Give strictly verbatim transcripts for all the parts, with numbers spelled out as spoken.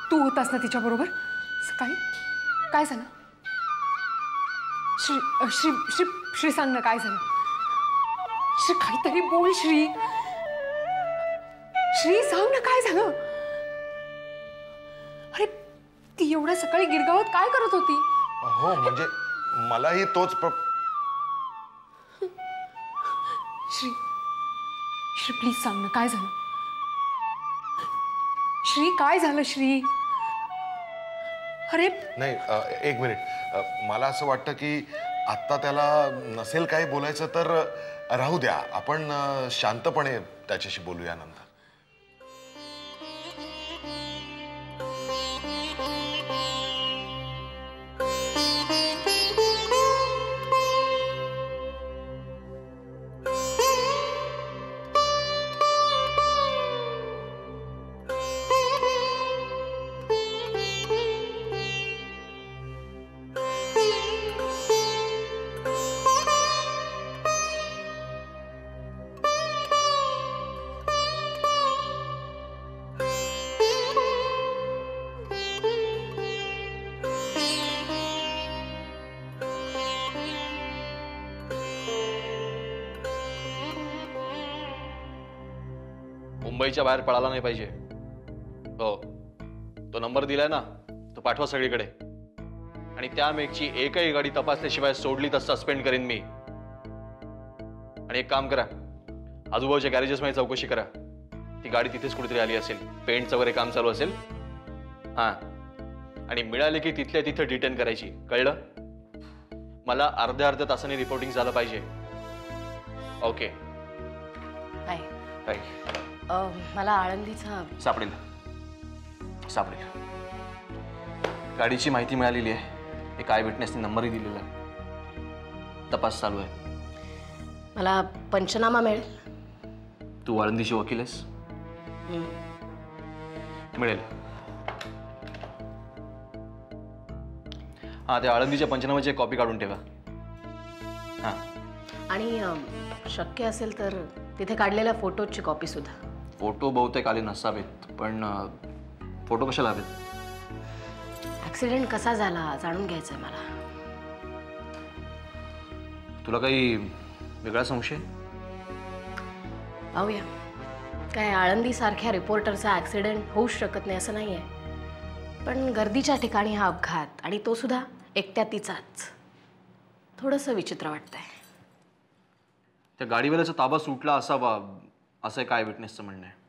तू होतास ना तिच्याबरोबर सकाळी? काय झालं? श्री श्री श्री श्री सांग ना काय झालं? श्री काहीतरी बोल श्री. श्री सांग ना काय झालं? अरे ती एवढ्या सकाळी गिरगावात काय करत होती? हो म्हणजे मलाही तोच प्र... श्री श्री प्लीज सांग ना काय झालं? श्री काय झालं श्री? अरे नाही एक मिनिट, मला असं वाटतं की आत्ता त्याला नसेल काही बोलायचं तर राहू द्या, आपण शांतपणे त्याच्याशी बोलूया नंतर. मुंबईच्या बाहेर पळाला नाही पाहिजे. हो, तो नंबर दिलाय ना, तो पाठवा सगळीकडे. आणि त्या मेघची एकही गाडी तपासल्याशिवाय सोडली तर सस्पेंड करीन मी. आणि एक काम करा, आजूबाजूच्या गॅरेजेस मध्ये चौकशी करा. ती गाडी तिथेच कुठेतरी आली असेल, पेंटचं वगैरे काम चालू असेल. हां, आणि मिळाले की तिथल्या तिथे डिटेन करायची, कळलं? मला अर्ध्या अर्ध्या तासाने रिपोर्टिंग झालं पाहिजे. ओके. Hi hi. मला आळंदीचा सापडेल सापडेल गाडीची माहिती मिळालेली आहे. एक आय विटनेसने नंबरही दिलेला आहे. तपास चालू आहे. मला पंचनामा मिळेल? तू आळंदीची वकील आहेस? मिळेल. हा, त्या आळंदीच्या पंचनामाची कॉपी काढून ठेवा. हा, आणि शक्य असेल तर तिथे काढलेल्या फोटोची कॉपी सुद्धा. फोटो बहुतेक आले नसावेत, पण फोटो कशाला हवेत? ऍक्सिडेंट कसा झाला जाणून घ्यायचंय मला. तुला काही वेगळा संशय? पाहूया. काय आळंदी सारख्या रिपोर्टरचा ऍक्सिडेंट होऊच शकत नाही असं नाहीये, पण गर्दीच्या ठिकाणी हा अपघात, आणि तो सुद्धा एकट्या तिचाच, थोडंसं विचित्र वाटतंय. त्या गाडीवाल्याचा ताबा सुटला असावा असं काय विटनेसचं म्हणणं आहे.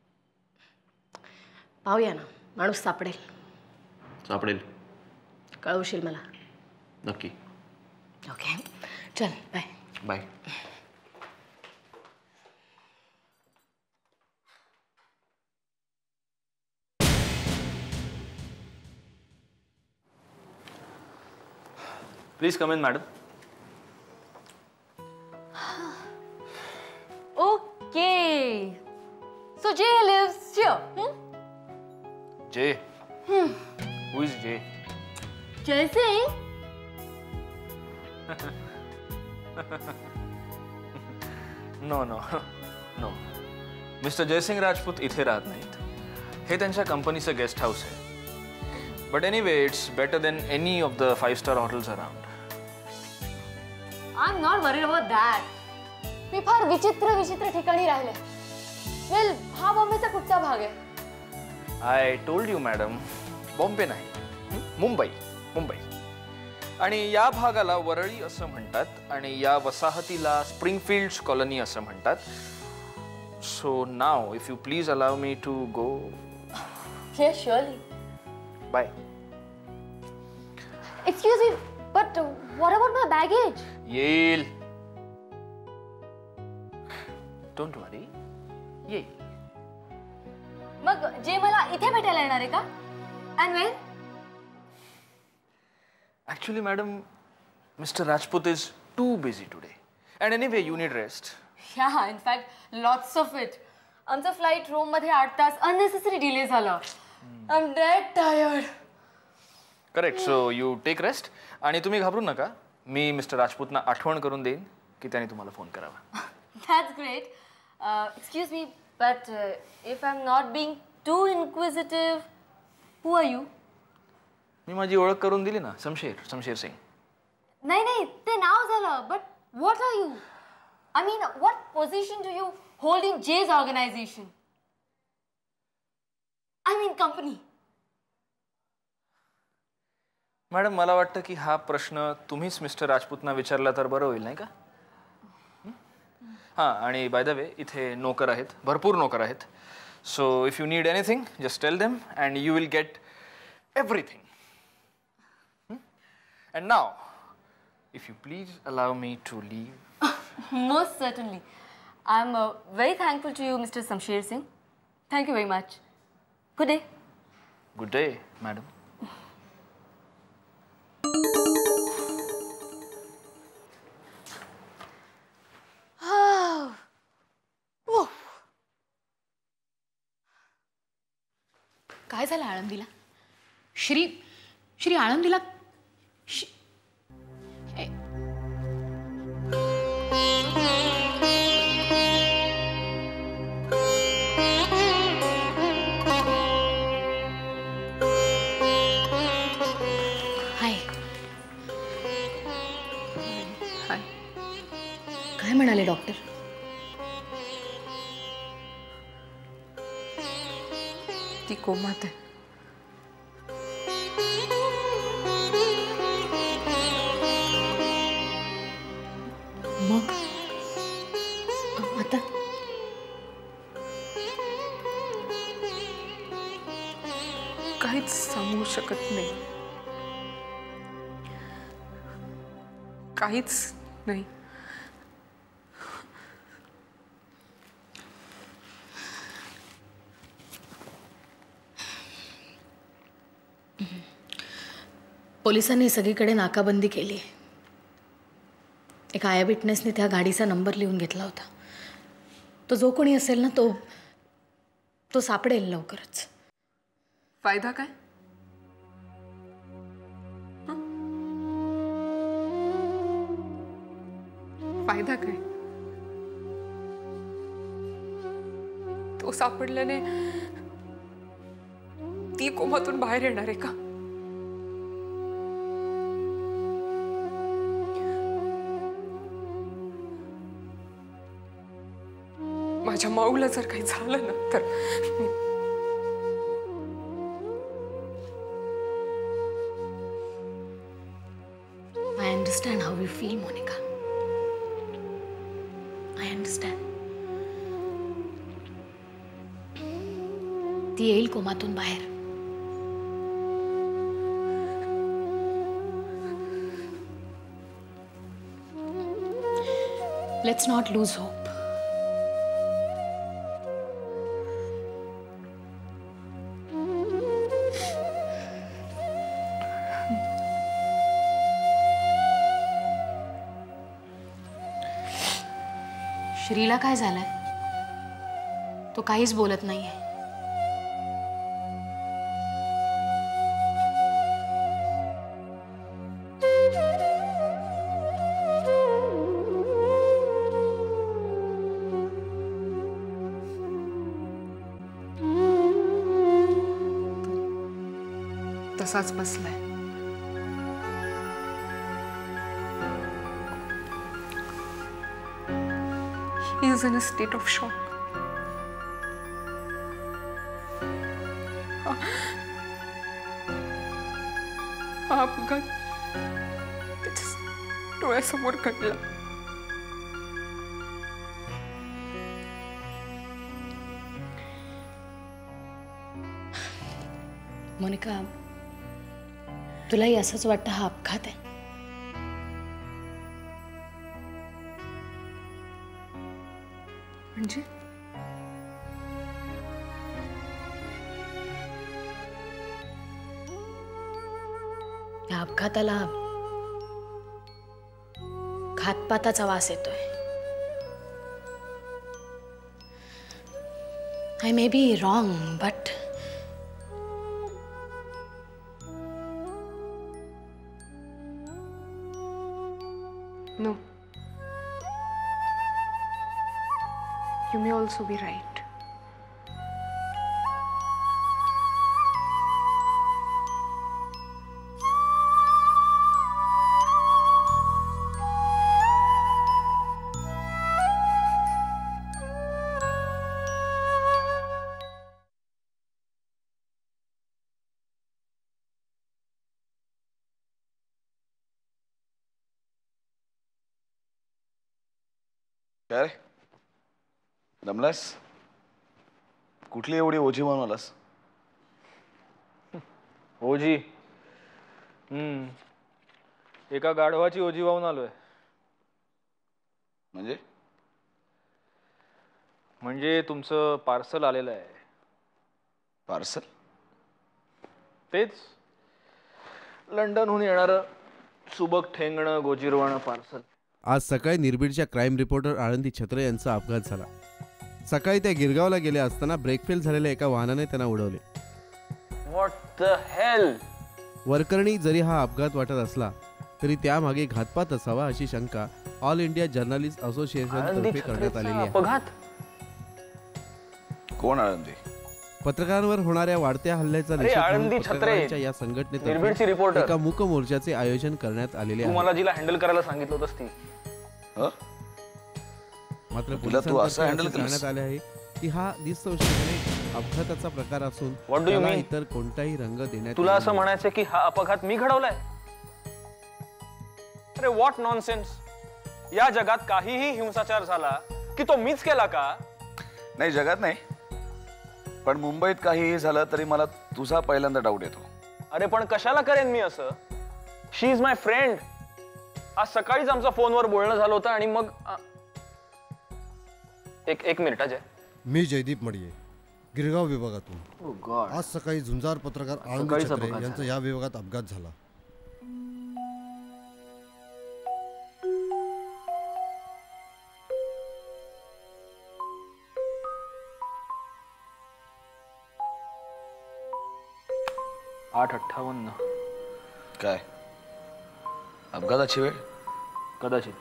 पाहूया ना, माणूस सापडेल. सापडेल. कळवशील मला? नक्की. ओके, चल bye. Bye. Please come in madam. Okay. So Jay lives here. Hmm? Jay. Hmm. Who is Jay? Jay Singh. No, no, no. Mister Jaysingh Rajput इथे राहत नाहीत. हे त्यांच्या कंपनीचं गेस्ट हाऊस आहे. But anyway it's better than any of the five star hotels around. I'm not worried about that. मी फार विचित्र विचित्र ठिकाणी राहिले. वेल, हा बॉम्बेचा कुठचा भाग आहे? I told you madam, Bombay नाही, मुंबई. मुंबई. आणि या भागाला वरळी असं म्हणतात आणि या वसाहतीला स्प्रिंगफील्ड्स कॉलनी असं म्हणतात. So now if you please allow me to go. Yes, surely. Bye. Excuse me, but what about my baggage? येईल. डोंट वरी, येईल. मग जे मला इथे भेटायला येणार आहे का? And when? Actually, madam, Mister Rajput is too busy today. And anyway, you need rest. Yeah, in fact, lots of it. आमचं फ्लाइट रोम मध्ये आठ तास unnecessary delay झालं. I'm dead tired. Correct. So you take rest. आणि तुम्ही घाबरू नका. मी mister Rajputana आठवण करून देईन की त्याने तुम्हाला फोन करावा. That's great. Uh, excuse me, but uh, if I'm not being too inquisitive, who are you? मी माझी ओळख करून दिली ना, शमशेर शमशेर सिंग. नाही नाही ते नाव झालं, but what are you? I mean what position do you hold in Jay's organisation? I mean company. Madam मला वाटतं की हा प्रश्न तुम्हीच मिस्टर राजपूतना विचारला तर बरं होईल, नाही का? हां, आणि बाय द वे इथे नोकर आहेत, भरपूर नोकर आहेत. So if you need anything just tell them and you will get everything. And now if you please allow me to leave. Most certainly. I'm uh, very thankful to you, Mister Samsher Singh. Thank you very much. Good day. Good day, madam. काय झालं आळंदीला? श्री श्री आळंदीला श- ए- हाय हाय. काय म्हणाले doctor? ती कोमात आहे. मग आता काहीच सांगू शकत नाही. काहीच नाही. पोलिसांनी सगळीकडे नाकाबंदी केली. एका आय विटनेसने त्या गाडीचा नंबर लिहून घेतला होता. तो जो कोणी असेल ना तो तो सापडेल लवकरच. फायदा काय? हं? फायदा काय? तो सापडल्याने ती कोमातून बाहेर येणार आहे का? माझ्या माऊला जर काही झालं ना तर I understand how you feel Monica. I understand. ती येईल कोमातून बाहेर. Let's not lose hope. श्रीला काय झालंय? तो काहीच बोलत नाहीये. तसाच बसलाय. He is in a state of shock. हा हा अपघात त्याच्या डोळ्यासमोर घडला. मोनिका, तुलाही असंच वाटतं हा अपघात आहे? म्हणजे या अपघाताला घातपाताचा वास येतोय. I may be wrong but no. You may also be right. काय रे दमलास? कुठली एवढी ओझी म्हणून आलास? ओझी? हम्म एका गाढवाची ओझी वाहून आलोय. म्हणजे म्हणजे तुमचं पार्सल आलेलं आहे. पार्सल? तेच लंडनहून येणारं सुबक ठेंगणं गोजीरवाणं पार्सल. आज सकाळी निर्भीडच्या क्राईम रिपोर्टर आळंदी छत्रे यांचा अपघात झाला. सकाळी त्या गिरगावला गेल्या असताना ब्रेक फेल झालेल्या एका वाहनाने त्यांना उडवले. What the hell? वरकरणी जरी हा अपघात वाटत असला तरी त्यामागे घातपात असावा अशी शंका ऑल इंडिया जर्नलिस्ट असोसिएशन तर्फे करण्यात आलेली आहे. अपघात? कोण आळंदी? पत्रकारांवर होणाऱ्या वाढत्या हल्ल्याचा निषेध म्हणून पत्रकारांच्या या संघटनेतर्फे रिपोर्टर एका मूक मोर्चाचे आयोजन करण्यात आलेले आहे. तुम्हाला जिला हँडल करायला सांगितलं होतंस ती. मात्र तुला तू असं पोलिसांतर्फे हँडल असे सांगण्यात आले आहे की हा दिसतोषपणे अपघाताचा प्रकार असून What do you त्याला mean? इतर कोणताही रंग देण्यात तुला येणार असं नाही. म्हणायचं की हा अपघात मी घडवलाय? अरे व्हॉट नॉनसेन्स. या जगात काहीही हिंसाचार झाला की तो मीच केला का? नाही जगात नाही, पण मुंबईत काहीही झालं तरी मला तुझा पहिल्यांदा डाऊट येतो. अरे पण कशाला करेन मी असं? She is my friend. आज सकाळीच आमचं फोनवर बोलणं झालं होतं आणि मग आ- एक एक मिनिट अजय. मी जयदीप मडिये, गिरगाव विभागातून. आज सकाळी झुंजार पत्रकार आळंदी छत्रे यांचा या विभागात अपघात झाला. आठ अठ्ठावन्न. काय अपघाताची वेळ? कदाचित.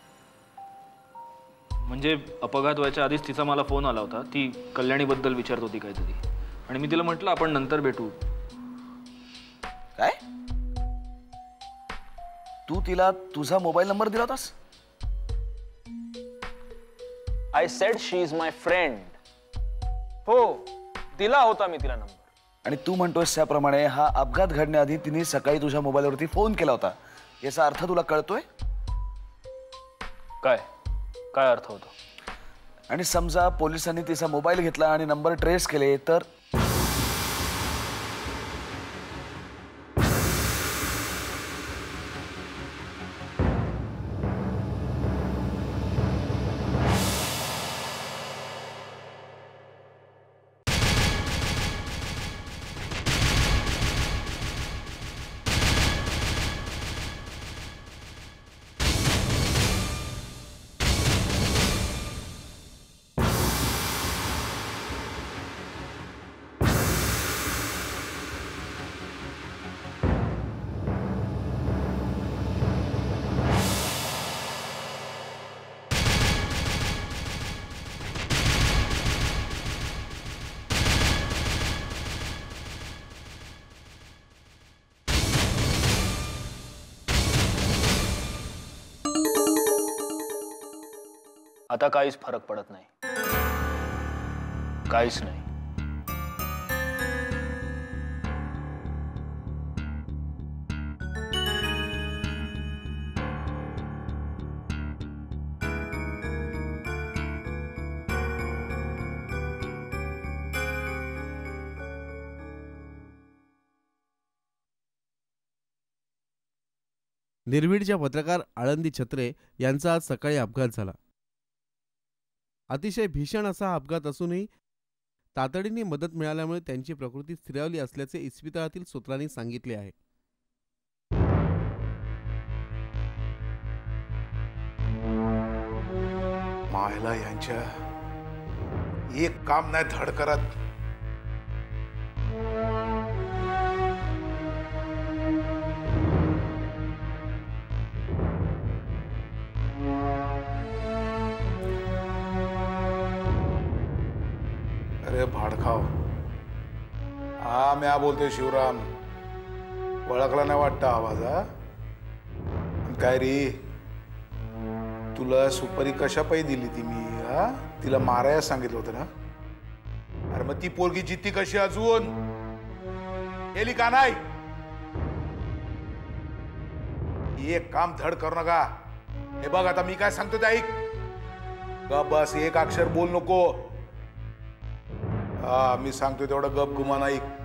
म्हणजे अपघात व्हायच्या आधीच तिचा मला फोन आला होता. ती कल्याणीबद्दल विचारत होती काहीतरी आणि मी तिला म्हटलं आपण नंतर भेटू. काय तू तिला तुझा मोबाईल नंबर दिला होतास? I said she is my friend. हो दिला होता मी तिला नंबर. आणि तू म्हणतोस त्याप्रमाणे हा अपघात घडण्याआधी तिने सकाळी तुझ्या मोबाईलवरती फोन केला होता. याचा अर्थ तुला कळतोय? काय काय अर्थ होतो? आणि समजा पोलिसांनी तिचा मोबाईल घेतला आणि नंबर ट्रेस केले तर? आता काहीच फरक पडत नाही. काहीच नाही. निर्भीडच्या पत्रकार आळंदी छत्रे यांचा आज सकाळी अपघात झाला. अतिशय भीषण असा अपघात असूनही तातडीने मदत मिळाल्यामुळे त्यांची प्रकृती स्थिरावली असल्याचे इस्पितळातील सूत्रांनी सांगितले आहे. मायला यांच्या एक काम नाही धड करत. अरे भाडखाव, हा म्या बोलतोय शिवराम. ओळखला नाही वाटतं आवाज? हा काय रे, तुला सुपारी कशा पायी दिली ती मी? हा तिला मारायला सांगितलं होतं ना? अरे मग ती पोरगी जित्ती कशी अजून गेली का नाही? एक काम धड करू नका. हे बघ आता मी काय सांगतो ते ऐक. गप बस, एक अक्षर बोल नको. हा मी सांगतोय तेवढं गप गुमान ऐक.